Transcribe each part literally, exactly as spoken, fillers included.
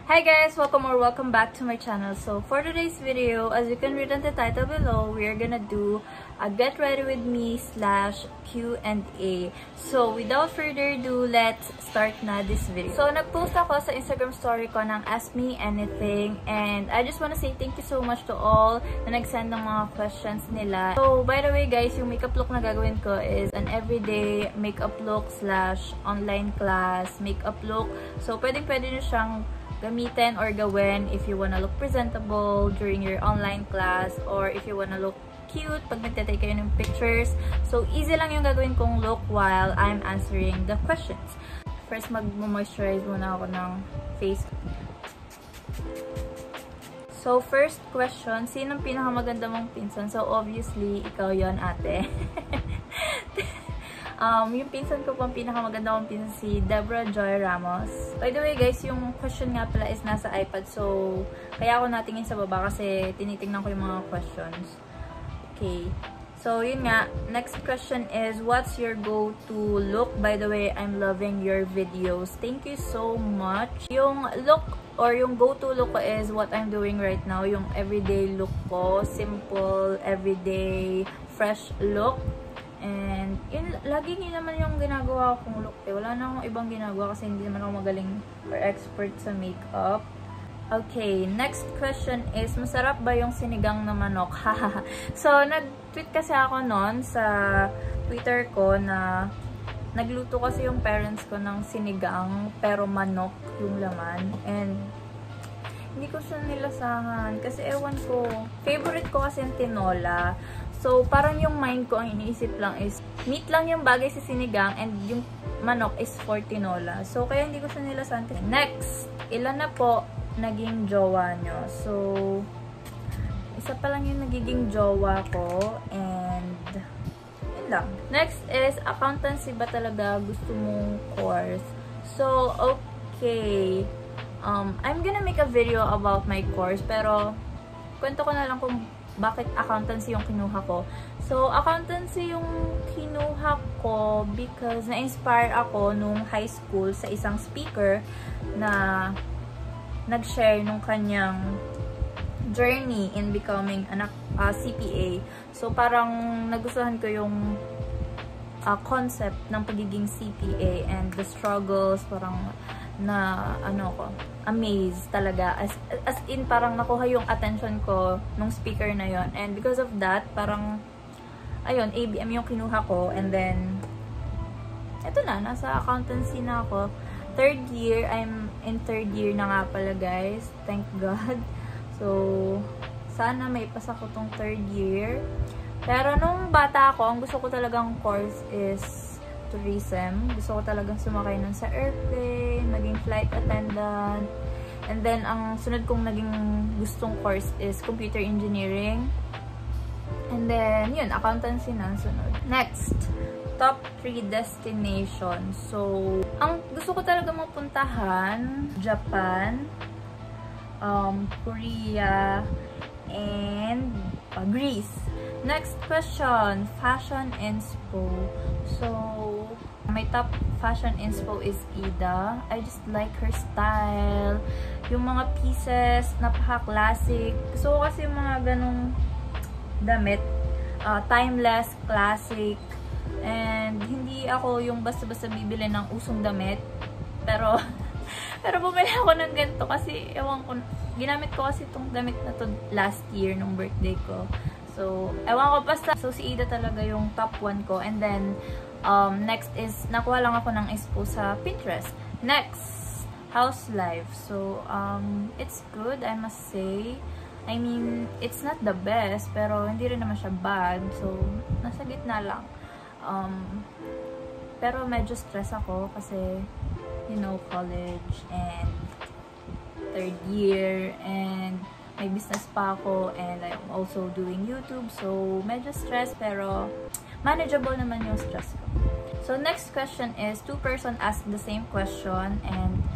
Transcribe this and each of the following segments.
Hi guys! Welcome or welcome back to my channel. So for today's video, as you can read on the title below, we are gonna do a get ready with me slash Q and A. So without further ado, let's start na this video. So nag-post ako sa Instagram story ko ng Ask Me Anything, and I just wanna say thank you so much to all na nag-send ng mga questions nila. So by the way guys, yung makeup look na gagawin ko is an everyday makeup look slash online class makeup look. So pwedeng pwede nyo siyang gamitin or gawin if you wanna look presentable during your online class, or if you wanna look cute pag nagtatake kayo ng pictures. So easy lang yung gagawin kong look while I'm answering the questions. First, mag-moisturize muna ako ng face. So first question, sinong pinakamaganda mong pinsan? So obviously, ikaw yon ate. Um, yung pinsan ko pang pinakamaganda kong pinsan si Deborah Joy Ramos. By the way guys, yung question nga pala is nasa iPad. So, kaya ako natingin sa baba kasi tinitingnan ko yung mga questions. Okay. So, yun nga. Next question is, what's your go-to look? By the way, I'm loving your videos. Thank you so much. Yung look or yung go-to look ko is what I'm doing right now. Yung everyday look ko. Simple, everyday, fresh look. And, yun, lagi yun naman yung ginagawa kong look eh. Wala na akong ibang ginagawa kasi hindi naman ako magaling or expert sa makeup. Okay, next question is, masarap ba yung sinigang na manok? So, nag-tweet kasi ako noon sa Twitter ko na nagluto kasi yung parents ko ng sinigang pero manok yung laman. And, hindi ko siya nilasahan kasi ewan ko. Favorite ko kasi yung tinola. So, parang yung mind ko, ang iniisip lang is, meat lang yung bagay sa sinigang and yung manok is for tinola. So, kaya hindi ko siya nilasan. Next, ilan na po naging jowa nyo? So, isa pa lang yung nagiging jowa ko and yun lang. Next is, accountancy ba talaga gusto mong course? So, okay. Um, I'm gonna make a video about my course, pero kwento ko na lang kung bakit accountancy yung kinuha ko. So, accountancy yung kinuha ko because na-inspire ako nung high school sa isang speaker na nag-share nung kanyang journey in becoming an uh, C P A. So, parang nagustuhan ko yung uh, concept ng pagiging C P A and the struggles, parang na ano ko, amazed talaga. As, as in, parang nakuha yung attention ko nung speaker na yon. And because of that, parang, ayun, A B M yung kinuha ko. And then, eto na, nasa accountancy na ako. Third year, I'm in third year na nga pala guys. Thank God. So, sana may pasa ko tong third year. Pero nung bata ako, ang gusto ko talagang course is tourism. Gusto ko talagang sumakay nun sa airplane, maging flight attendant. And then, ang sunod kong naging gustong course is computer engineering. And then, yun, accountancy na sunod. Next, top three destinations. So, ang gusto ko talaga mapuntahan, Japan, um, Korea, and uh, Greece. Next question, fashion inspo. So, my top fashion inspo is Ida. I just like her style. Yung mga pieces, napaka-classic. Gusto ko kasi yung mga ganong damit. Uh, timeless, classic. And hindi ako yung basta-basta bibili ng usong damit. Pero, pero bumili ako ng ganito kasi, ewan ko, ginamit ko kasi itong damit na to last year, nung birthday ko. So, ewan ko, basta. So, si Ida talaga yung top one ko. And then, um, next is, nakuha lang ako ng expo sa Pinterest. Next, house life. So, um, it's good, I must say. I mean, it's not the best, pero hindi rin naman siya bad. So, nasa gitna lang. Um, pero medyo stress ako kasi, you know, college and third year and may business pa ako and I'm also doing YouTube. So, medyo stress pero manageable naman yung stress ko. So, next question is, two person ask the same question and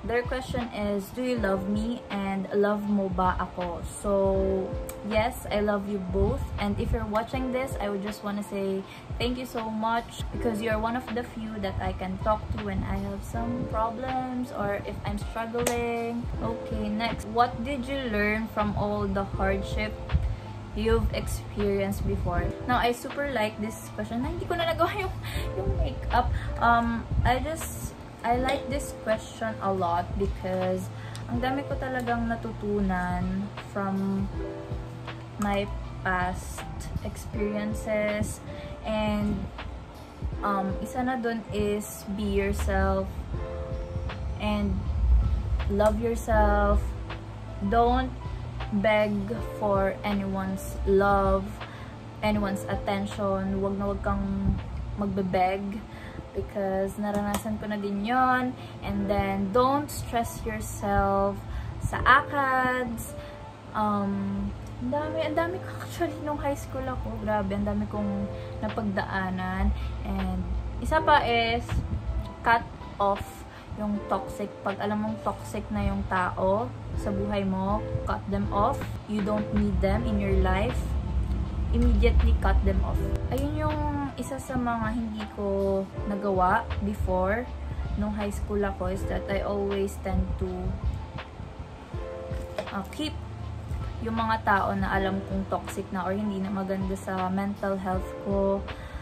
Their question is, do you love me and love mo ba ako? So, yes, I love you both. And if you're watching this, I would just want to say thank you so much because you're one of the few that I can talk to when I have some problems or if I'm struggling. Okay, next. What did you learn from all the hardship you've experienced before? Now, I super like this question. Na, hindi ko na nagawa yung, yung makeup. Um, I just... I like this question a lot because ang dami ko talagang natutunan from my past experiences, and um, isa na dun is be yourself and love yourself. Don't beg for anyone's love, anyone's attention. Wag na wag kang magbe-beg because naranasan ko na din yon. And then, don't stress yourself sa ACADS. Um, ang dami, ang dami ko actually nung high school ako. Grabe, ang dami kong napagdaanan. And, isa pa is, cut off yung toxic. Pag alam mong toxic na yung tao sa buhay mo, cut them off. You don't need them in your life. Immediately cut them off. Ayun yung isa sa mga hindi ko nagawa before nung high school ako is that I always tend to uh, keep yung mga tao na alam kong toxic na or hindi na maganda sa mental health ko.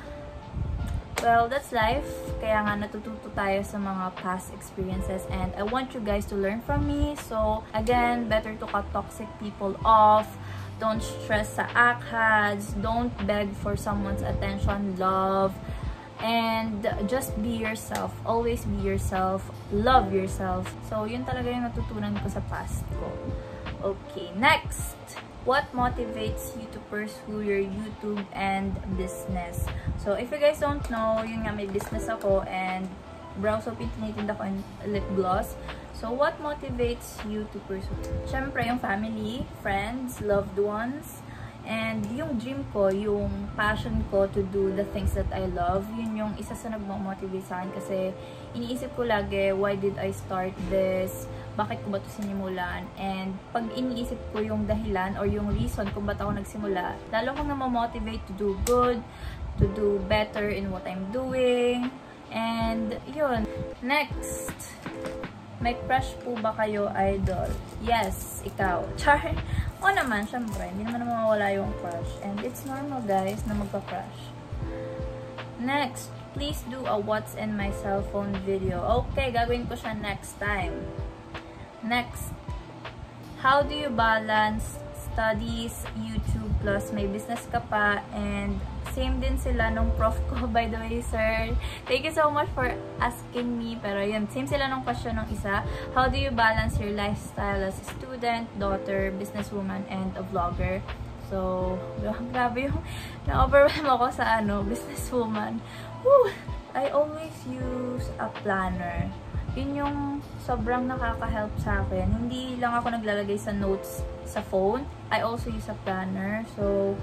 Well, that's life. Kaya nga natututo tayo sa mga past experiences and I want you guys to learn from me. So, again, better to cut toxic people off. Don't stress sa ACADS. Don't beg for someone's attention, love. And just be yourself. Always be yourself. Love yourself. So, yun talaga yung natutunan ko sa past ko. Okay, next. What motivates you to pursue your YouTube and business? So, if you guys don't know, yun nga, may business ako and brow soap yung tinitinda ko and lip gloss. So, what motivates you to pursue? Siyempre, yung family, friends, loved ones, and yung dream ko, yung passion ko to do the things that I love, yun yung isa sa nagmo-motivate sa akin kasi iniisip ko lagi, why did I start this? Bakit ko ba ito sinimulan? And pag iniisip ko yung dahilan or yung reason kung ba't ako nagsimula, lalo kong na-motivate to do good, to do better in what I'm doing. And yun. Next. May crush po ba kayo, idol? Yes, ikaw. Char. O naman, syempre. Hindi naman mawawala yung crush. And it's normal, guys, na magka-crush. Next. Please do a what's in my cell phone video. Okay, gagawin ko siya next time. Next. How do you balance studies, YouTube, plus may business ka pa, and same din sila nung prof ko, by the way, sir. Thank you so much for asking me. Pero yun, same sila nung question ng isa. How do you balance your lifestyle as a student, daughter, businesswoman, and a vlogger? So, grabe yung na-overwhelm ako sa ano, businesswoman. Woo! I always use a planner. Yun yung sobrang nakaka-help sa akin. Hindi lang ako naglalagay sa notes sa phone. I also use a planner. So,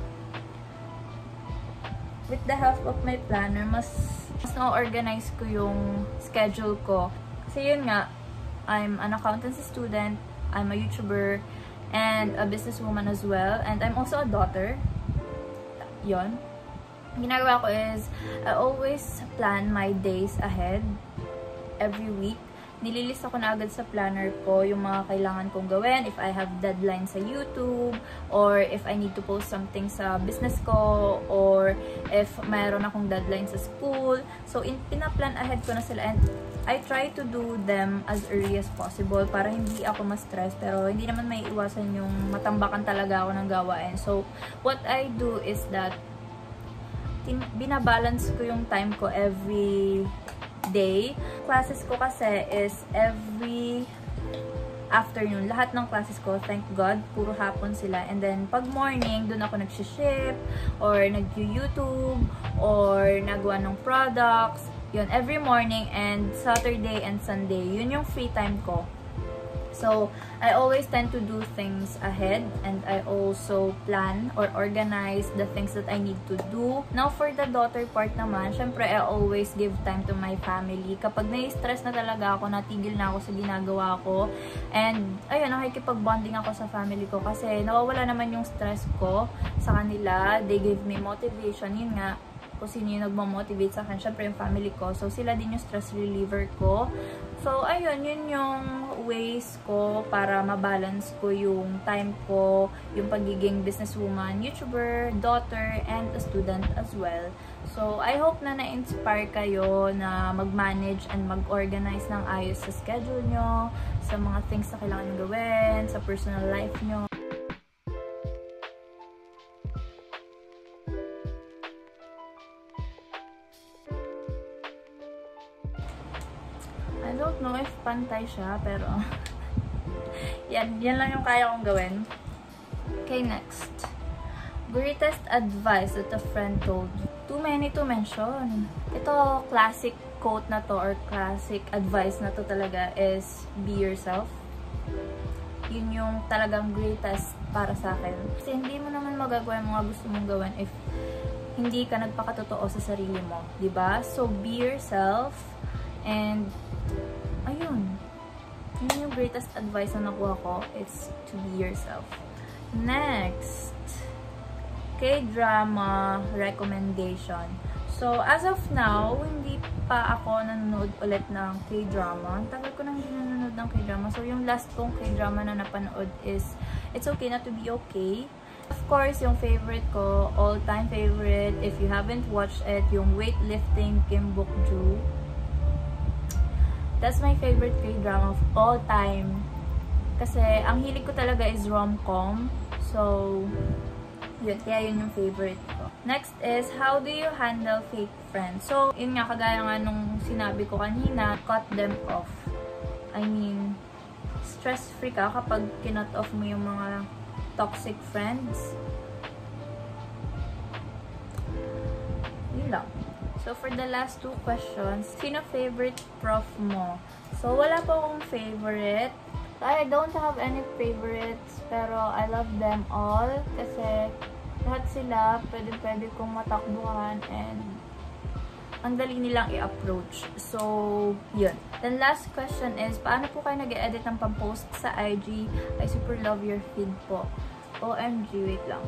with the help of my planner, mas, mas na-organize ko yung schedule ko. Kasi yun nga, I'm an accountancy student, I'm a YouTuber, and a businesswoman as well. And I'm also a daughter. Yun. Ginagawa ko is, I always plan my days ahead every week. Nililista ko na agad sa planner ko yung mga kailangan kong gawin, if I have deadlines sa YouTube, or if I need to post something sa business ko, or if mayroon akong deadline sa school. So, in, pinaplan ahead ko na sila, and I try to do them as early as possible para hindi ako ma-stress, pero hindi naman may iwasan yung matambakan talaga ako ng gawain. So, what I do is that binabalance ko yung time ko every day. Classes ko kasi is every afternoon. Lahat ng classes ko, thank God, puro hapon sila. And then, pag morning, dun ako nag-ship, or nag-YouTube, or nagawa ng products. Yun, every morning and Saturday and Sunday. Yun yung free time ko. So, I always tend to do things ahead, and I also plan or organize the things that I need to do. Now, for the daughter part naman, syempre, I always give time to my family. Kapag nai-stress na talaga ako, natigil na ako sa ginagawa ko, and, ayun, nakikipag-bonding ako sa family ko kasi nawawala naman yung stress ko sa kanila. They give me motivation, yun nga, kung sino yung nagmamotivate sa akin, syempre yung family ko. So, sila din yung stress reliever ko. So, ayun, yun yung ways ko para mabalance ko yung time ko, yung pagiging businesswoman, YouTuber, daughter, and a student as well. So, I hope na na-inspire kayo na mag-manage and mag-organize ng ayos sa schedule nyo, sa mga things na kailangan gawin, sa personal life nyo. I don't know if pantay siya, pero yan, yan lang yung kaya kong gawin. Okay, next. Greatest advice that a friend told you. Too many to mention. Ito, classic quote na to or classic advice na to talaga is be yourself. Yun yung talagang greatest para sa akin. Kasi hindi mo naman magagawa yung mga gusto mong gawin if hindi ka nagpakatotoo sa sarili mo. Diba? So, be yourself. And ayun, yun yung greatest advice na nakuha ko, is to be yourself. Next, K-drama recommendation. So, as of now, hindi pa ako nanonood ulit ng K-drama. Ang tagal ko nang hindi nanonood ng K-drama. So, yung last kong K-drama na napanood is It's Okay Not to Be Okay. Of course, yung favorite ko, all-time favorite, if you haven't watched it, yung Weightlifting Kim Bok-joo. That's my favorite K-drama of all time. Kasi, ang hilig ko talaga is rom-com. So, yun. Kaya yun yung favorite ko. Next is, how do you handle fake friends? So, yun nga, kagaya nga nung sinabi ko kanina, cut them off. I mean, stress-free ka kapag kinut off mo yung mga toxic friends. Yun lang. So, for the last two questions, sino favorite prof mo? So, wala po akong favorite. I don't have any favorites, pero I love them all. Kasi, lahat sila, pwede-pwede kong matakbuhan and ang dali nilang i-approach. So, yun. Then, last question is, paano po kayo nag-edit ng pang-post sa I G? I super love your feed po. O M G, wait lang.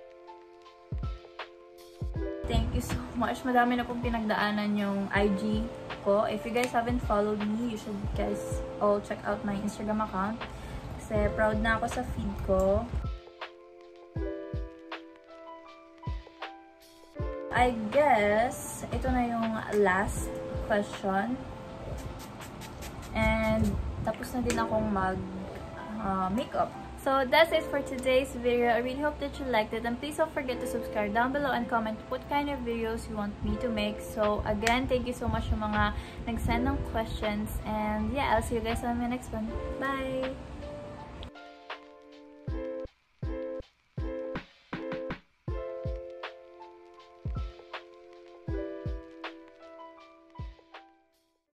Thank you so much. Madami na pong pinagdaanan yung I G ko. If you guys haven't followed me, you should guys all check out my Instagram account. Kasi proud na ako sa feed ko. I guess, ito na yung last question. And tapos na din akong mag-makeup. Uh, So, that's it for today's video. I really hope that you liked it. And please don't forget to subscribe down below and comment what kind of videos you want me to make. So, again, thank you so much sa mga nag-send ng questions. And yeah, I'll see you guys on my next one. Bye!